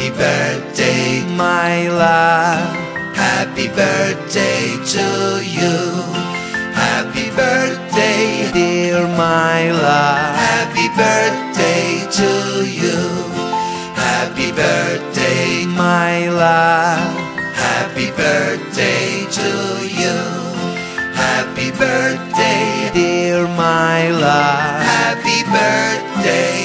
Happy birthday, my love. happy birthday to you. Happy birthday, Dear my love, happy birthday to you. Happy birthday, my love. happy birthday to you. Happy birthday, Dear my love, happy birthday